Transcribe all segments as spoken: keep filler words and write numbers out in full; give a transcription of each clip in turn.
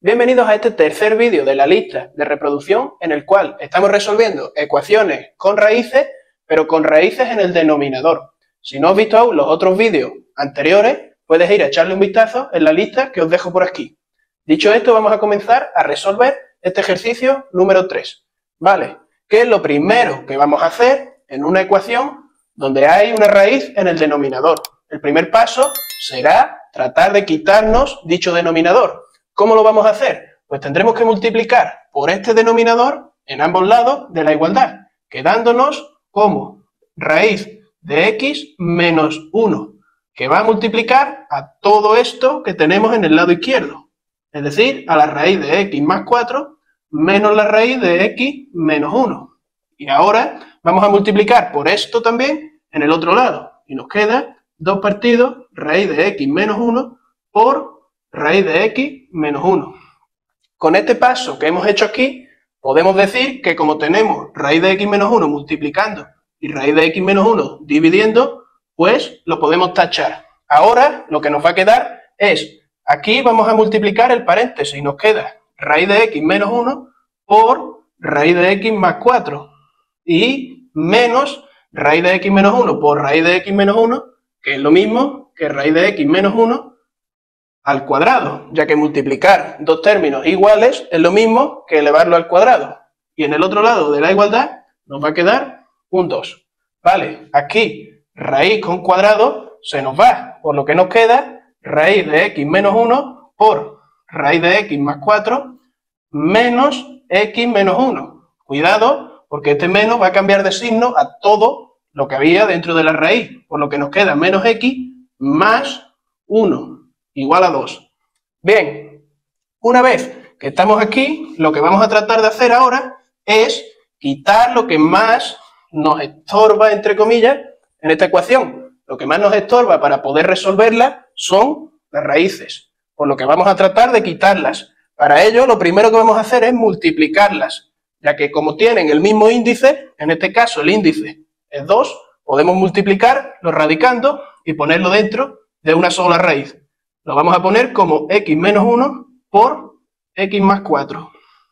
Bienvenidos a este tercer vídeo de la lista de reproducción en el cual estamos resolviendo ecuaciones con raíces, pero con raíces en el denominador. Si no has visto aún los otros vídeos anteriores, puedes ir a echarle un vistazo en la lista que os dejo por aquí. Dicho esto, vamos a comenzar a resolver este ejercicio número tres. ¿Vale? ¿Qué es lo primero que vamos a hacer en una ecuación donde hay una raíz en el denominador? El primer paso será tratar de quitarnos dicho denominador. ¿Cómo lo vamos a hacer? Pues tendremos que multiplicar por este denominador en ambos lados de la igualdad, quedándonos como raíz de x menos uno, que va a multiplicar a todo esto que tenemos en el lado izquierdo, es decir, a la raíz de x más cuatro menos la raíz de x menos uno. Y ahora vamos a multiplicar por esto también en el otro lado, y nos queda dos partidos raíz de x menos uno por raíz de x menos uno. Con este paso que hemos hecho aquí, podemos decir que como tenemos raíz de x menos uno multiplicando y raíz de x menos uno dividiendo, pues lo podemos tachar. Ahora lo que nos va a quedar es, aquí vamos a multiplicar el paréntesis y nos queda raíz de x menos uno por raíz de x más cuatro y menos raíz de x menos uno por raíz de x menos uno, que es lo mismo que raíz de x menos uno al cuadrado, ya que multiplicar dos términos iguales es lo mismo que elevarlo al cuadrado. Y en el otro lado de la igualdad nos va a quedar un dos. Vale, aquí raíz con cuadrado se nos va, por lo que nos queda raíz de x menos uno por raíz de x más cuatro menos x menos uno. Cuidado, porque este menos va a cambiar de signo a todo lo que había dentro de la raíz, por lo que nos queda menos x más uno. Igual a dos. Bien, una vez que estamos aquí, lo que vamos a tratar de hacer ahora es quitar lo que más nos estorba, entre comillas, en esta ecuación. Lo que más nos estorba para poder resolverla son las raíces, por lo que vamos a tratar de quitarlas. Para ello, lo primero que vamos a hacer es multiplicarlas, ya que como tienen el mismo índice, en este caso el índice es dos, podemos multiplicar los radicandos y ponerlo dentro de una sola raíz. Lo vamos a poner como x menos uno por x más cuatro.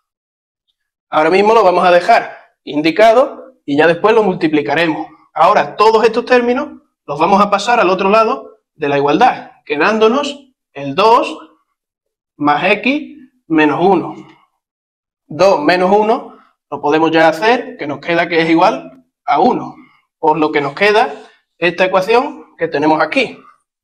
Ahora mismo lo vamos a dejar indicado y ya después lo multiplicaremos. Ahora todos estos términos los vamos a pasar al otro lado de la igualdad, quedándonos el dos más x menos uno. dos menos uno lo podemos ya hacer, que nos queda que es igual a uno. Por lo que nos queda esta ecuación que tenemos aquí,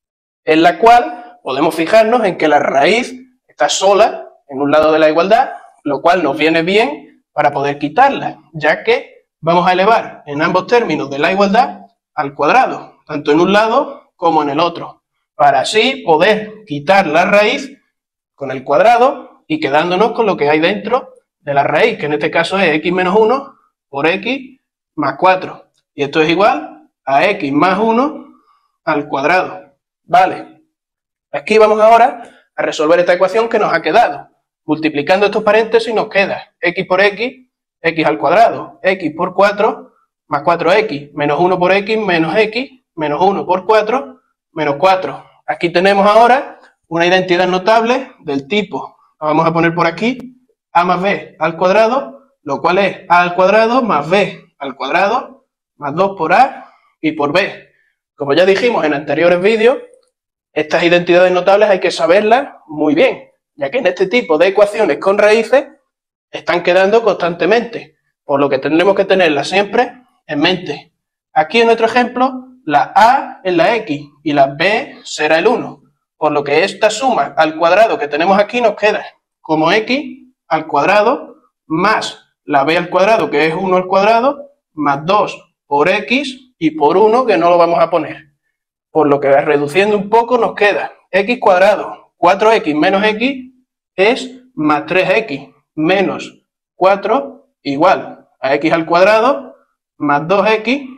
en la cual podemos fijarnos en que la raíz está sola en un lado de la igualdad, lo cual nos viene bien para poder quitarla, ya que vamos a elevar en ambos términos de la igualdad al cuadrado, tanto en un lado como en el otro, para así poder quitar la raíz con el cuadrado y quedándonos con lo que hay dentro de la raíz, que en este caso es x menos uno por x más cuatro. Y esto es igual a x más uno al cuadrado. Vale. Aquí vamos ahora a resolver esta ecuación que nos ha quedado. Multiplicando estos paréntesis nos queda x por x, x al cuadrado, x por cuatro, más cuatro x, menos uno por x, menos x, menos uno por cuatro, menos cuatro. Aquí tenemos ahora una identidad notable del tipo, la vamos a poner por aquí, a más b al cuadrado, lo cual es a al cuadrado más b al cuadrado, más dos por a y por b. Como ya dijimos en anteriores vídeos, estas identidades notables hay que saberlas muy bien, ya que en este tipo de ecuaciones con raíces están quedando constantemente, por lo que tendremos que tenerlas siempre en mente. Aquí en nuestro ejemplo, la a es la x y la b será el uno, por lo que esta suma al cuadrado que tenemos aquí nos queda como x al cuadrado más la b al cuadrado, que es uno al cuadrado, más dos por x y por uno, que no lo vamos a poner. Por lo que reduciendo un poco nos queda x cuadrado, cuatro x menos x es más tres x menos cuatro igual a x al cuadrado más dos x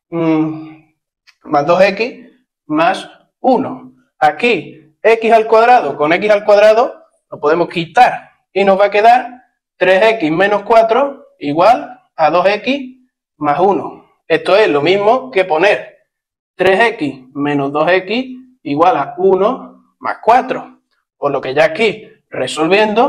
mmm, más dos x más uno. Aquí x al cuadrado con x al cuadrado lo podemos quitar y nos va a quedar tres x menos cuatro igual a dos x más uno. Esto es lo mismo que poner tres x menos dos x igual a uno más cuatro. Por lo que ya aquí, resolviendo,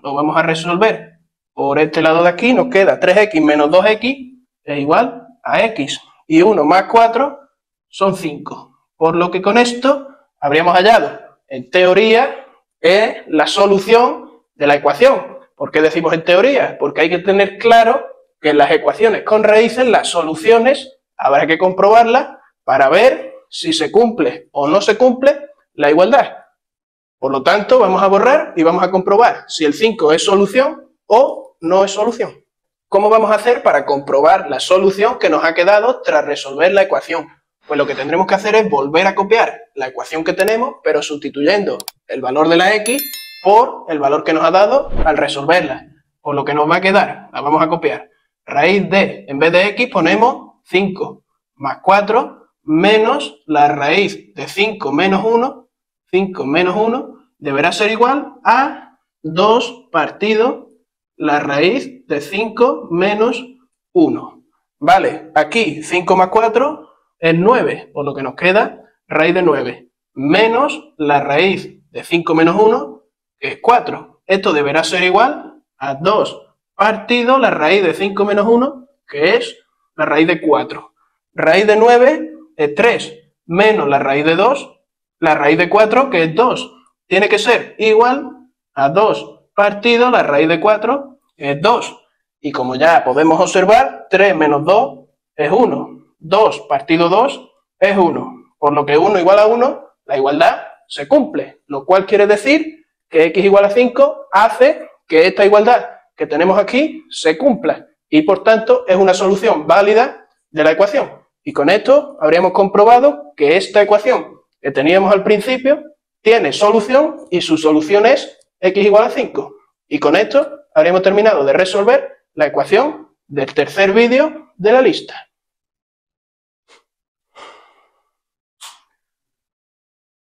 lo vamos a resolver por este lado de aquí. Nos queda tres equis menos dos equis es igual a X. Y uno más cuatro son cinco. Por lo que con esto habríamos hallado, en teoría, es la solución de la ecuación. ¿Por qué decimos en teoría? Porque hay que tener claro que en las ecuaciones con raíces, las soluciones, habrá que comprobarlas para ver si se cumple o no se cumple la igualdad. Por lo tanto, vamos a borrar y vamos a comprobar si el cinco es solución o no es solución. ¿Cómo vamos a hacer para comprobar la solución que nos ha quedado tras resolver la ecuación? Pues lo que tendremos que hacer es volver a copiar la ecuación que tenemos, pero sustituyendo el valor de la X por el valor que nos ha dado al resolverla. Por lo que nos va a quedar, la vamos a copiar. Raíz de, en vez de X ponemos cinco más cuatro menos la raíz de cinco menos uno. cinco menos uno deberá ser igual a dos partido la raíz de cinco menos uno. Vale, aquí cinco más cuatro es nueve, por lo que nos queda raíz de nueve, menos la raíz de cinco menos uno, que es cuatro. Esto deberá ser igual a dos partido la raíz de cinco menos uno, que es la raíz de cuatro. Raíz de nueve es tres, menos la raíz de dos, la raíz de cuatro, que es dos. Tiene que ser igual a dos partido la raíz de cuatro, que es dos. Y como ya podemos observar, tres menos dos es uno. dos partido dos es uno. Por lo que uno igual a uno, la igualdad se cumple. Lo cual quiere decir que X igual a cinco hace que esta igualdad que tenemos aquí se cumpla. Y por tanto es una solución válida de la ecuación. Y con esto habríamos comprobado que esta ecuación que teníamos al principio tiene solución y su solución es X igual a cinco. Y con esto habríamos terminado de resolver la ecuación del tercer vídeo de la lista.